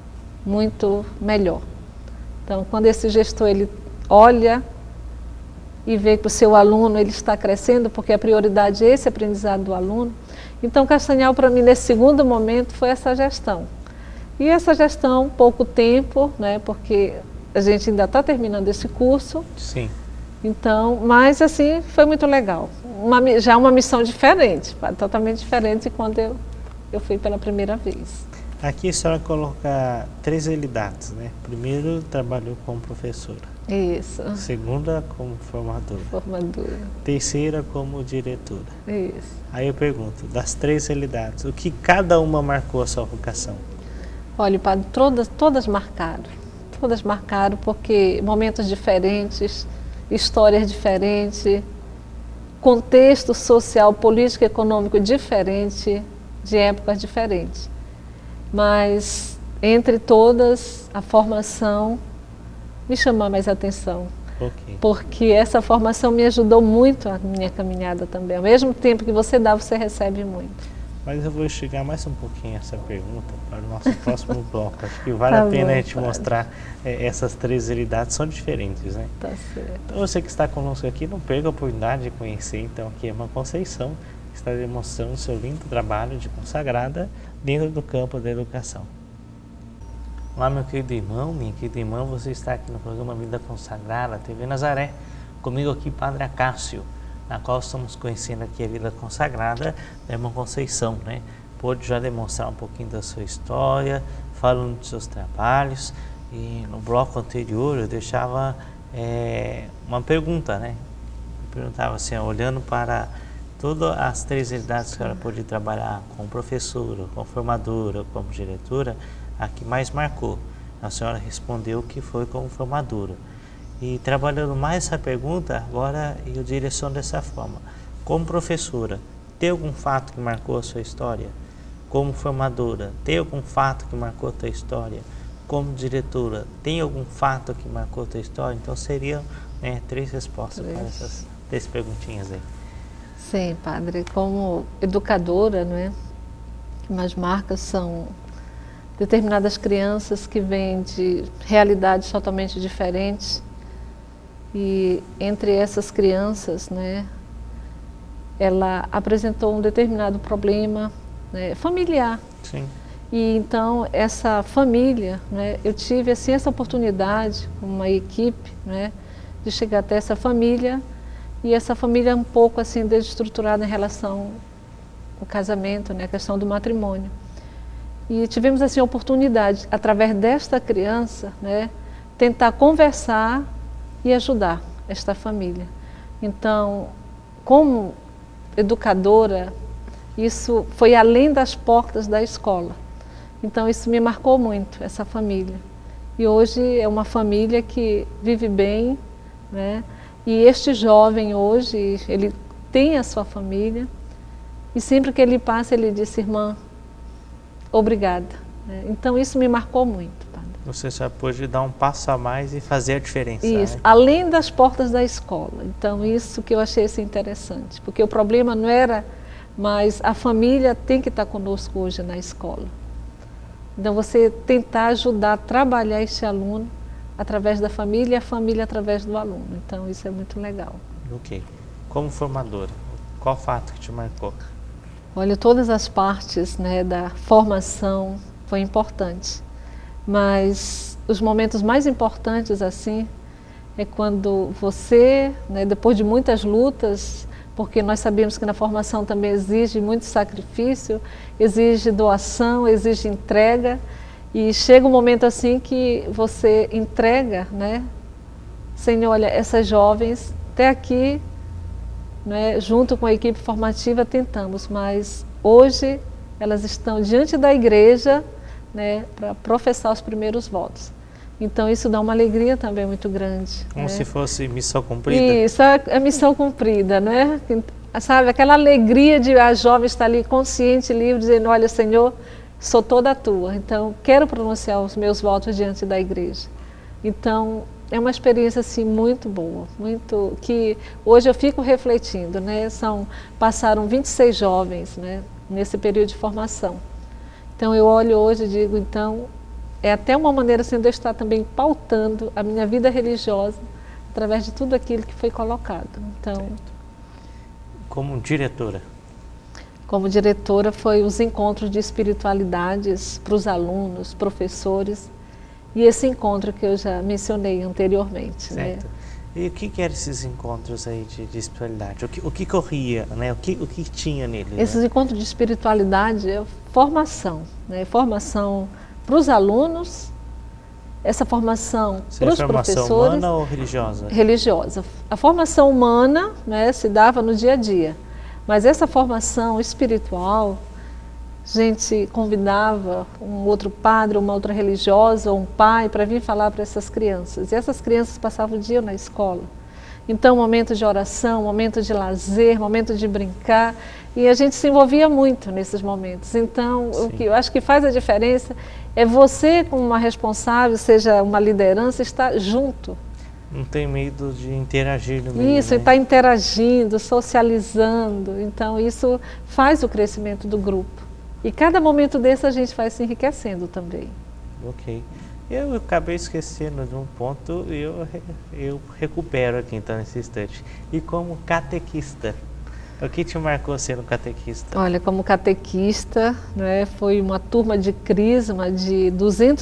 [SPEAKER 2] muito melhor. Então, quando esse gestor ele olha e vê que o seu aluno ele está crescendo, porque a prioridade é esse aprendizado do aluno, então Castanhal para mim nesse segundo momento foi essa gestão. E essa gestão, pouco tempo, né, porque a gente ainda está terminando esse curso.
[SPEAKER 1] Sim.
[SPEAKER 2] Então, mas assim, foi muito legal. Já uma missão diferente, totalmente diferente de quando eu fui pela primeira vez.
[SPEAKER 1] Aqui a senhora coloca 3 realidades, né? Primeiro, trabalhou como professora.
[SPEAKER 2] Isso.
[SPEAKER 1] Segunda, como formadora.
[SPEAKER 2] Formadora.
[SPEAKER 1] Terceira, como diretora.
[SPEAKER 2] Isso.
[SPEAKER 1] Aí eu pergunto, das 3 realidades, o que cada uma marcou a sua vocação?
[SPEAKER 2] Olha, padre, todas marcaram. Todas marcaram porque momentos diferentes, histórias diferentes, contexto social, político e econômico diferente, de épocas diferentes. Mas, entre todas, a formação me chamou mais a atenção.
[SPEAKER 1] Okay.
[SPEAKER 2] Porque essa formação me ajudou muito a minha caminhada também. Ao mesmo tempo que você dá, você recebe muito.
[SPEAKER 1] Mas eu vou chegar mais um pouquinho essa pergunta para o nosso próximo bloco. Acho que vale a pena a gente mostrar essas 3 realidades, são diferentes, né?
[SPEAKER 2] Tá certo.
[SPEAKER 1] Então você que está conosco aqui, não perca a oportunidade de conhecer, então, aqui é Irmã Conceição, que está demonstrando o seu lindo trabalho de consagrada dentro do campo da educação. Olá, meu querido irmão, minha querida irmã, você está aqui no programa Vida Consagrada, TV Nazaré, comigo aqui, Padre Acácio, na qual estamos conhecendo aqui a vida consagrada da Irmã Conceição, né? Pôde já demonstrar um pouquinho da sua história, falando dos seus trabalhos, e no bloco anterior eu deixava uma pergunta, né? Eu perguntava assim, olhando para todas as 3 realidades que ela pôde trabalhar como professora, como formadora, como diretora, a que mais marcou? A senhora respondeu que foi como formadora. E trabalhando mais essa pergunta, agora eu direciono dessa forma. Como professora, tem algum fato que marcou a sua história? Como formadora, tem algum fato que marcou a tua história? Como diretora, tem algum fato que marcou a tua história? Então seriam 3 respostas para essas 3 perguntinhas aí.
[SPEAKER 2] Sim, padre. Como educadora, não é? Umas marcas são determinadas crianças que vêm de realidades totalmente diferentes. E entre essas crianças, né, ela apresentou um determinado problema, né, familiar.
[SPEAKER 1] Sim.
[SPEAKER 2] E então essa família, né, eu tive assim essa oportunidade, uma equipe, né, de chegar até essa família, e essa família um pouco assim desestruturada em relação ao casamento, né, a questão do matrimônio. E tivemos assim a oportunidade, através desta criança, né, tentar conversar e ajudar esta família. Então, como educadora, isso foi além das portas da escola. Então, isso me marcou muito, essa família. E hoje é uma família que vive bem, né? E este jovem hoje, ele tem a sua família, e sempre que ele passa, ele disse, irmã, obrigada. Então, isso me marcou muito.
[SPEAKER 1] Você já pôde dar um passo a mais e fazer a diferença.
[SPEAKER 2] Isso,
[SPEAKER 1] né?
[SPEAKER 2] Além das portas da escola. Então, isso que eu achei assim, interessante. Porque o problema não era, mas a família tem que estar conosco hoje na escola. Então, você tentar ajudar a trabalhar esse aluno através da família e a família através do aluno. Então, isso é muito legal.
[SPEAKER 1] Ok. Como formadora, qual fato que te marcou?
[SPEAKER 2] Olha, todas as partes, né, da formação foi importante, mas os momentos mais importantes assim é quando você, né, depois de muitas lutas, porque nós sabemos que na formação também exige muito sacrifício, exige doação, exige entrega, e chega um momento assim que você entrega, né? Senhor, olha, essas jovens até aqui, né, junto com a equipe formativa tentamos, mas hoje elas estão diante da igreja, né, para professar os primeiros votos. Então isso dá uma alegria também muito grande.
[SPEAKER 1] Como, né, se fosse missão cumprida?
[SPEAKER 2] Isso, é missão cumprida, né? Sabe, aquela alegria de a jovem estar ali consciente, livre, dizendo, olha, Senhor, sou toda tua, então quero pronunciar os meus votos diante da igreja. Então é uma experiência assim muito boa, muito, que hoje eu fico refletindo, né? Passaram 26 jovens, né, nesse período de formação. Então eu olho hoje e digo, então é até uma maneira assim de eu estar também pautando a minha vida religiosa através de tudo aquilo que foi colocado. Então,
[SPEAKER 1] como diretora?
[SPEAKER 2] Como diretora foi os encontros de espiritualidades para os alunos, professores, e esse encontro que eu já mencionei anteriormente.
[SPEAKER 1] Certo. Né? E o que eram esses encontros aí de espiritualidade? O que corria, né? O que tinha nele?
[SPEAKER 2] Esses, né, encontros de espiritualidade é formação, né? Formação para os alunos, essa formação para os professores.
[SPEAKER 1] Formação humana ou religiosa?
[SPEAKER 2] Religiosa. A formação humana, né, se dava no dia a dia, mas essa formação espiritual, a gente convidava um outro padre, uma outra religiosa, ou um pai, para vir falar para essas crianças. E essas crianças passavam o dia na escola. Então, momento de oração, momento de lazer, momento de brincar, e a gente se envolvia muito nesses momentos. Então, sim, o que eu acho que faz a diferença é você, como uma responsável, seja uma liderança, estar junto.
[SPEAKER 1] Não tem medo de interagir no meio.
[SPEAKER 2] Isso,
[SPEAKER 1] né?
[SPEAKER 2] Está interagindo, socializando. Então, isso faz o crescimento do grupo. E cada momento desse a gente vai se enriquecendo também.
[SPEAKER 1] Ok. Eu acabei esquecendo de um ponto e eu recupero aqui então nesse instante. E como catequista, o que te marcou sendo catequista?
[SPEAKER 2] Olha, como catequista, né, foi uma turma de crisma de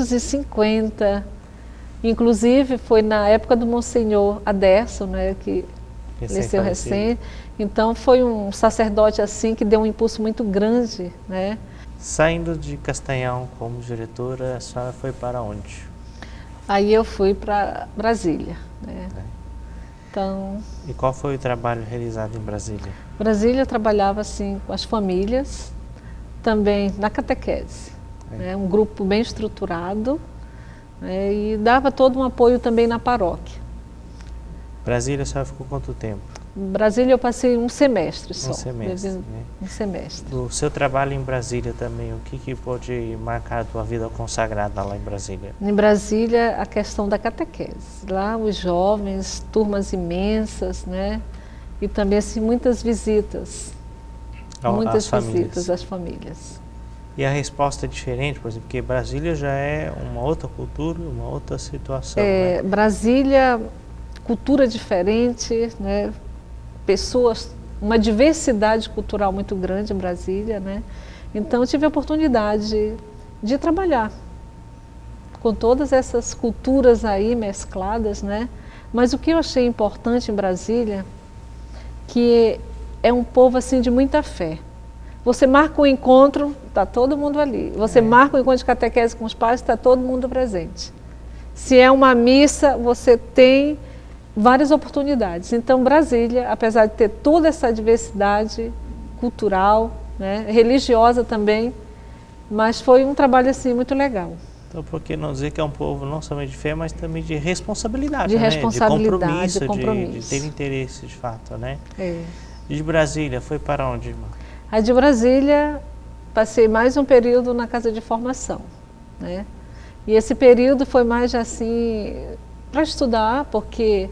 [SPEAKER 2] 250, inclusive foi na época do Monsenhor Aderson, né, que faleceu recém. Então foi um sacerdote assim que deu um impulso muito grande, né?
[SPEAKER 1] Saindo de Castanhal como diretora, a senhora foi para onde?
[SPEAKER 2] Aí eu fui para Brasília, né? Então,
[SPEAKER 1] e qual foi o trabalho realizado em Brasília?
[SPEAKER 2] Brasília eu trabalhava assim com as famílias, também na catequese, né? Um grupo bem estruturado, né? E dava todo um apoio também na paróquia.
[SPEAKER 1] Brasília a senhora ficou quanto tempo?
[SPEAKER 2] Brasília eu passei um semestre só.
[SPEAKER 1] Um semestre, né?
[SPEAKER 2] Um semestre.
[SPEAKER 1] Do seu trabalho em Brasília também, o que pode marcar a tua vida consagrada lá em Brasília?
[SPEAKER 2] Em Brasília, a questão da catequese. Lá os jovens, turmas imensas, né? E também assim, muitas visitas. Muitas visitas às famílias.
[SPEAKER 1] E a resposta é diferente, por exemplo, porque Brasília já é uma outra cultura, uma outra situação. Né?
[SPEAKER 2] Brasília, cultura diferente, né? Pessoas, uma diversidade cultural muito grande em Brasília, né? Então eu tive a oportunidade de trabalhar com todas essas culturas aí mescladas, né? Mas o que eu achei importante em Brasília, que é um povo assim de muita fé. Você marca um encontro, está todo mundo ali. Você marca um encontro de catequese com os pais, está todo mundo presente. Se é uma missa, você tem várias oportunidades. Então, Brasília, apesar de ter toda essa diversidade cultural, né, religiosa também, mas foi um trabalho assim muito legal.
[SPEAKER 1] Então, por que não dizer que é um povo não somente de fé, mas também de responsabilidade,
[SPEAKER 2] de
[SPEAKER 1] né?
[SPEAKER 2] responsabilidade,
[SPEAKER 1] de compromisso, de ter interesse, de fato, né? E de Brasília, foi para onde, irmã?
[SPEAKER 2] Aí de Brasília, passei mais um período na casa de formação, né? E esse período foi mais assim para estudar, porque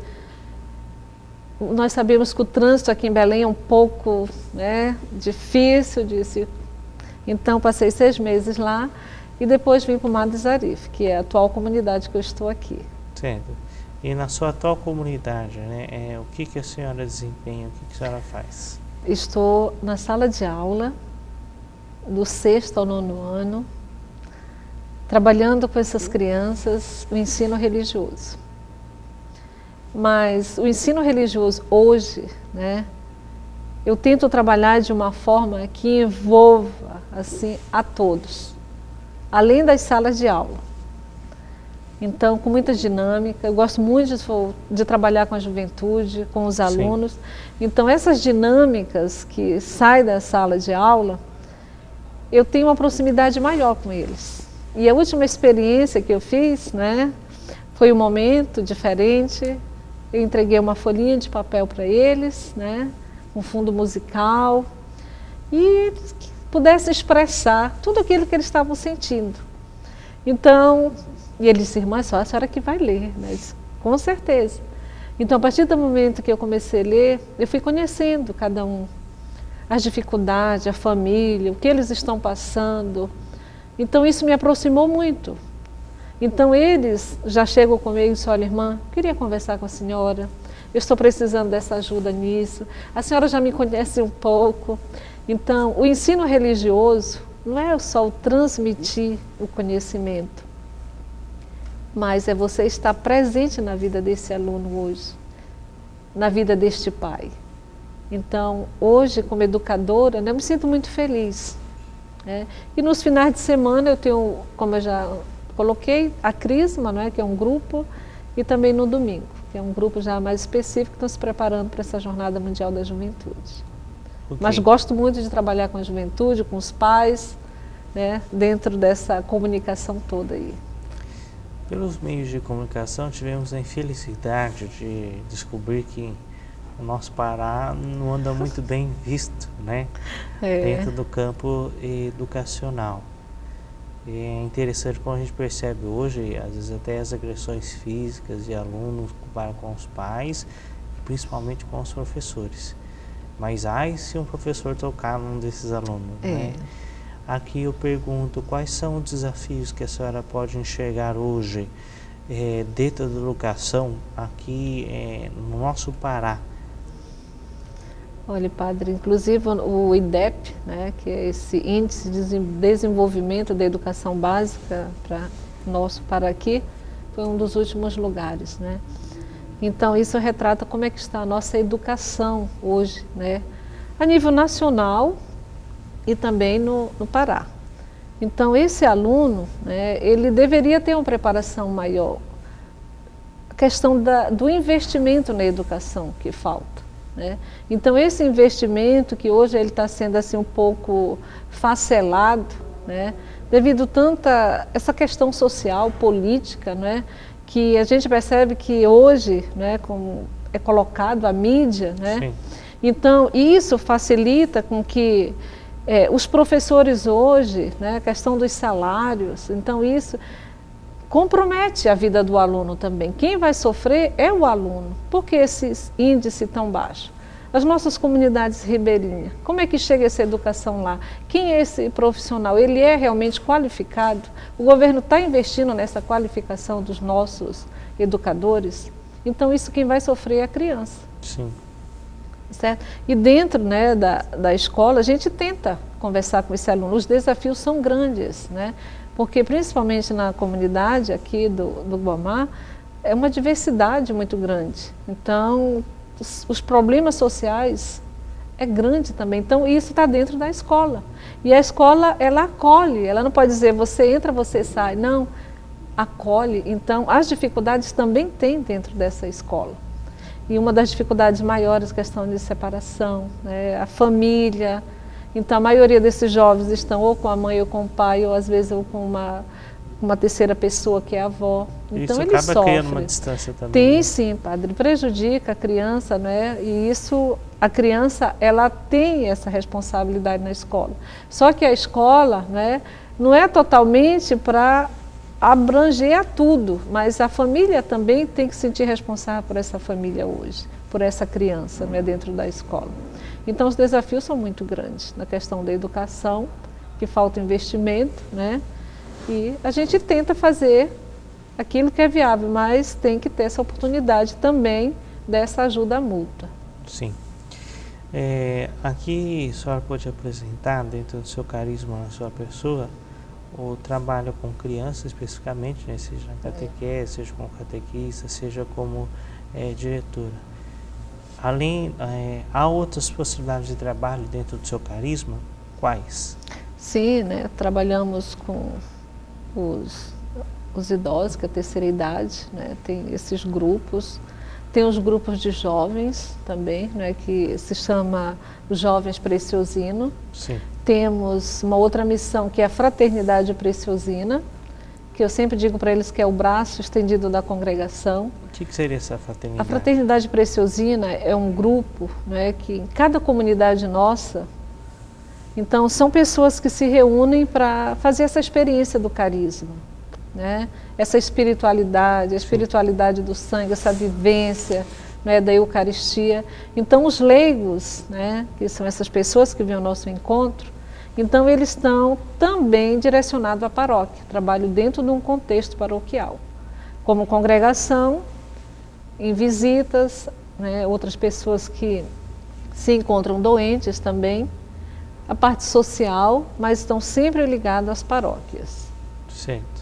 [SPEAKER 2] nós sabemos que o trânsito aqui em Belém é um pouco, né, difícil. Então, passei 6 meses lá e depois vim para o Madre Arif, que é a atual comunidade que eu estou aqui.
[SPEAKER 1] Certo. E na sua atual comunidade, né, o que a senhora desempenha, o que a senhora faz?
[SPEAKER 2] Estou na sala de aula, do 6º ao 9º ano, trabalhando com essas crianças o ensino religioso. Mas o ensino religioso hoje, né, eu tento trabalhar de uma forma que envolva assim, a todos, além das salas de aula. Então, com muita dinâmica, eu gosto muito de trabalhar com a juventude, com os alunos. Sim. Então, essas dinâmicas que saem da sala de aula, eu tenho uma proximidade maior com eles. E a última experiência que eu fiz, né, foi um momento diferente. Eu entreguei uma folhinha de papel para eles, né, um fundo musical, e que pudessem expressar tudo aquilo que eles estavam sentindo. Então, e ele disse, irmã, é só a senhora que vai ler, né? Eu disse, com certeza. Então, a partir do momento que eu comecei a ler, eu fui conhecendo cada um, as dificuldades, a família, o que eles estão passando. Então, isso me aproximou muito. Então, eles já chegam comigo e dizem, olha, irmã, queria conversar com a senhora, eu estou precisando dessa ajuda nisso, a senhora já me conhece um pouco. Então, o ensino religioso não é só o transmitir o conhecimento, mas é você estar presente na vida desse aluno hoje, na vida deste pai. Então, hoje, como educadora, eu me sinto muito feliz. Né? E nos finais de semana eu tenho, como eu já coloquei, a Crisma, né, que é um grupo, e também no domingo, que é um grupo já mais específico, que estão se preparando para essa Jornada Mundial da Juventude. Okay. Mas gosto muito de trabalhar com a juventude, com os pais, né, dentro dessa comunicação toda aí.
[SPEAKER 1] Pelos meios de comunicação, tivemos a infelicidade de descobrir que o nosso Pará não anda muito bem visto, né? Dentro do campo educacional. E é interessante como a gente percebe hoje, às vezes até as agressões físicas de alunos para com os pais, principalmente com os professores. Mas ai se um professor tocar num desses alunos, né? Aqui eu pergunto, quais são os desafios que a senhora pode enxergar hoje dentro da educação aqui no nosso Pará?
[SPEAKER 2] Olha, padre, inclusive o IDEP, né, que é esse Índice de Desenvolvimento da Educação Básica para nosso Pará aqui, foi um dos últimos lugares, né? Então isso retrata como é que está a nossa educação hoje, né, a nível nacional e também no Pará. Então esse aluno, né, ele deveria ter uma preparação maior. A questão do investimento na educação que falta. Né? Então esse investimento que hoje ele está sendo assim um pouco facelado, né? Devido tanta essa questão social, política, né? Que a gente percebe que hoje, né, como é colocado a mídia, né? Sim. Então isso facilita com que os professores hoje, né, a questão dos salários, então isso compromete a vida do aluno também. Quem vai sofrer é o aluno. Por que esse índice tão baixo? As nossas comunidades ribeirinhas, como é que chega essa educação lá? Quem é esse profissional? Ele é realmente qualificado? O governo está investindo nessa qualificação dos nossos educadores? Então isso quem vai sofrer é a criança.
[SPEAKER 1] Sim.
[SPEAKER 2] Certo? E dentro, né, da escola a gente tenta conversar com esse aluno. Os desafios são grandes, né? Porque principalmente na comunidade aqui do Guamá, é uma diversidade muito grande. Então, os problemas sociais é grande também. Então, isso está dentro da escola. E a escola, ela acolhe, ela não pode dizer, você entra, você sai. Não, acolhe. Então, as dificuldades também tem dentro dessa escola. E uma das dificuldades maiores é a questão de separação, né? A família. Então, a maioria desses jovens estão ou com a mãe ou com o pai, ou às vezes ou com uma terceira pessoa que é a avó. Então,
[SPEAKER 1] isso
[SPEAKER 2] eles
[SPEAKER 1] acaba criando uma distância também.
[SPEAKER 2] Tem sim, padre, prejudica a criança, né? E isso, a criança, ela tem essa responsabilidade na escola. Só que a escola, né, não é totalmente para abranger a tudo, mas a família também tem que se sentir responsável por essa família hoje, por essa criança, né, dentro da escola. Então os desafios são muito grandes na questão da educação, que falta investimento, né? E a gente tenta fazer aquilo que é viável, mas tem que ter essa oportunidade também dessa ajuda mútua.
[SPEAKER 1] Sim. Aqui a senhora pode apresentar, dentro do seu carisma, na sua pessoa, o trabalho com crianças especificamente, né? Seja na catequese, seja como catequista, seja como diretora. Há outras possibilidades de trabalho dentro do seu carisma? Quais?
[SPEAKER 2] Sim, né? Trabalhamos com os idosos, que é a terceira idade, né? Tem esses grupos. Tem os grupos de jovens também, né? Que se chama Jovens Preciosino.
[SPEAKER 1] Sim.
[SPEAKER 2] Temos uma outra missão que é a Fraternidade Preciosina, que eu sempre digo para eles que é o braço estendido da congregação.
[SPEAKER 1] O que seria essa fraternidade?
[SPEAKER 2] A Fraternidade Preciosina é um grupo, né, que em cada comunidade nossa, então são pessoas que se reúnem para fazer essa experiência do carisma, né? Essa espiritualidade, a espiritualidade do sangue, essa vivência, né, da Eucaristia. Então os leigos, né, que são essas pessoas que vêm ao nosso encontro, então eles estão também direcionados à paróquia, trabalho dentro de um contexto paroquial, como congregação, em visitas, né, outras pessoas que se encontram doentes também, a parte social, mas estão sempre ligados às paróquias.
[SPEAKER 1] Certo.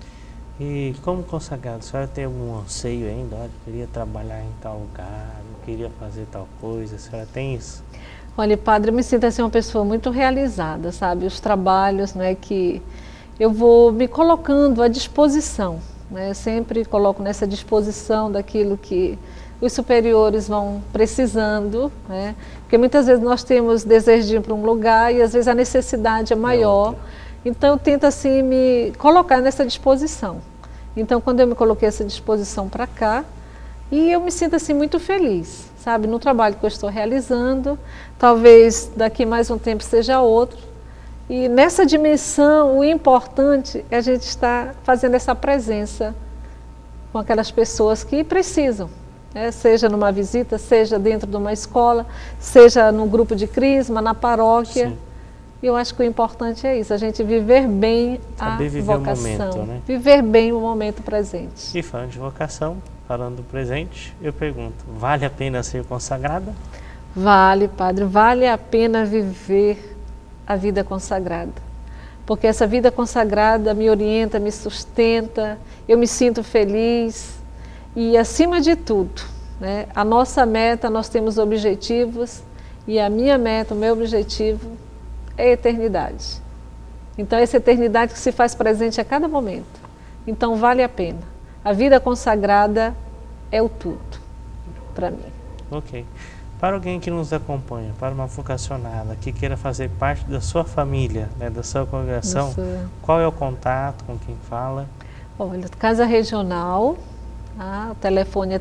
[SPEAKER 1] E como consagrado, a senhora tem algum anseio ainda? Olha, eu queria trabalhar em tal lugar, eu queria fazer tal coisa, a senhora tem isso?
[SPEAKER 2] Olha, padre, eu me sinto assim uma pessoa muito realizada, sabe? Os trabalhos, né, que eu vou me colocando à disposição, né? Eu sempre coloco nessa disposição daquilo que os superiores vão precisando, né? Porque muitas vezes nós temos desejo de ir para um lugar e às vezes a necessidade é maior. Então eu tento assim me colocar nessa disposição. Então quando eu me coloquei essa disposição para cá, e eu me sinto assim muito feliz, sabe, no trabalho que eu estou realizando. Talvez daqui mais um tempo seja outro. E nessa dimensão, o importante é a gente estar fazendo essa presença com aquelas pessoas que precisam, né? Seja numa visita, seja dentro de uma escola, seja no grupo de crisma, na paróquia. Sim. Eu acho que o importante é isso, a gente viver bem a vocação,
[SPEAKER 1] momento, né?
[SPEAKER 2] Viver bem o momento presente.
[SPEAKER 1] E falando de vocação, falando do presente, eu pergunto, vale a pena ser consagrada?
[SPEAKER 2] Vale, padre, vale a pena viver a vida consagrada. Porque essa vida consagrada me orienta, me sustenta, eu me sinto feliz. E acima de tudo, né, a nossa meta, nós temos objetivos, e a minha meta, o meu objetivo é a eternidade. Então essa eternidade que se faz presente a cada momento. Então vale a pena. A vida consagrada é o tudo para mim.
[SPEAKER 1] Ok. Para alguém que nos acompanha, para uma vocacionada que queira fazer parte da sua família, né, da sua congregação, qual é o contato, com quem fala?
[SPEAKER 2] Olha, Casa Regional, o telefone é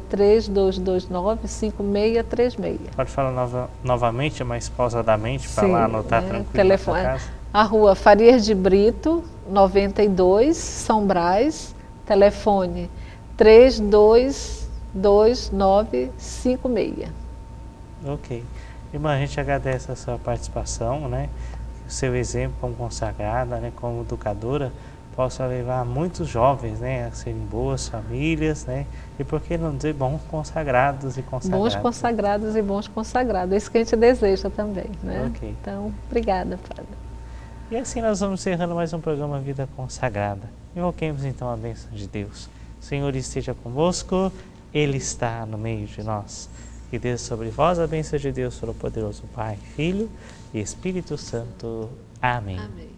[SPEAKER 2] 3229-5636.
[SPEAKER 1] Pode falar novamente, mais pausadamente, para lá anotar tranquilo.
[SPEAKER 2] Telefone, a rua Farias de Brito, 92, São Brás, telefone 322956.
[SPEAKER 1] Ok. Irmã, a gente agradece a sua participação, né? O seu exemplo como consagrada, né? Como educadora, possa levar muitos jovens, né? A serem boas famílias, né? E por que não dizer bons consagrados e consagradas? Bons
[SPEAKER 2] consagrados e bons consagrados. É isso que a gente deseja também, né?
[SPEAKER 1] Ok.
[SPEAKER 2] Então, obrigada, padre.
[SPEAKER 1] E assim nós vamos encerrando mais um programa Vida Consagrada. Invoquemos então a bênção de Deus. O Senhor esteja convosco, Ele está no meio de nós. Que desça sobre vós a bênção de Deus, Todo-Poderoso Pai, Filho e Espírito Santo. Amém. Amém.